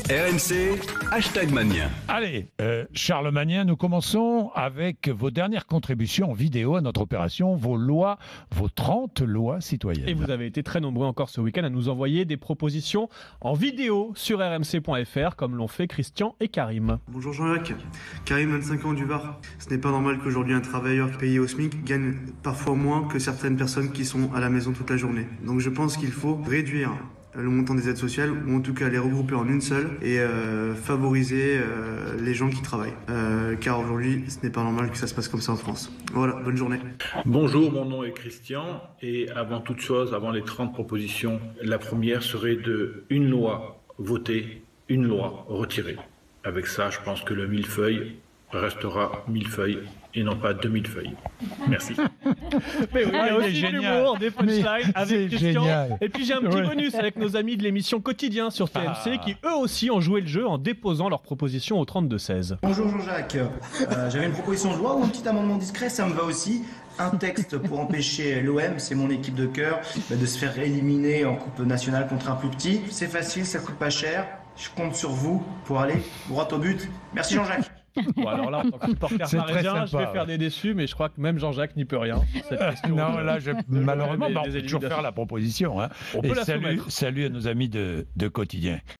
RMC, #Mania. Allez, Charles Mania, nous commençons avec vos dernières contributions en vidéo à notre opération, vos 30 lois citoyennes. Et vous avez été très nombreux encore ce week-end à nous envoyer des propositions en vidéo sur rmc.fr, comme l'ont fait Christian et Karim. Bonjour Jean-Jacques, Karim, 25 ans du Var. Ce n'est pas normal qu'aujourd'hui un travailleur payé au SMIC gagne parfois moins que certaines personnes qui sont à la maison toute la journée. Donc je pense qu'il faut réduire le montant des aides sociales, ou en tout cas les regrouper en une seule et favoriser les gens qui travaillent. Car aujourd'hui, ce n'est pas normal que ça se passe comme ça en France. Voilà, bonne journée. Bonjour, mon nom est Christian et avant toute chose, avant les 30 propositions, la première serait de une loi votée, une loi retirée. Avec ça, je pense que le millefeuille restera millefeuille et non pas 2000 feuilles. Merci. Mais oui, il y a aussi de l'humour, des punchlines avec Christian. Génial. Et puis j'ai un petit bonus avec nos amis de l'émission Quotidien sur TMC qui eux aussi ont joué le jeu en déposant leurs propositions au 32-16. Bonjour Jean-Jacques, j'avais une proposition de loi ou un petit amendement discret, ça me va aussi. Un texte pour empêcher l'OM, c'est mon équipe de cœur, de se faire éliminer en Coupe nationale contre un plus petit. C'est facile, ça coûte pas cher, je compte sur vous pour aller droit au but. Merci Jean-Jacques. Bon alors là, en tant que supporter C'est très parisien, je sympa, vais faire des déçus, mais je crois que même Jean-Jacques n'y peut rien. Cette question Non, de- là, malheureusement, des on peut toujours éliminations. faire la proposition. Hein. On peut Et la salut soumettre. à nos amis de Quotidien.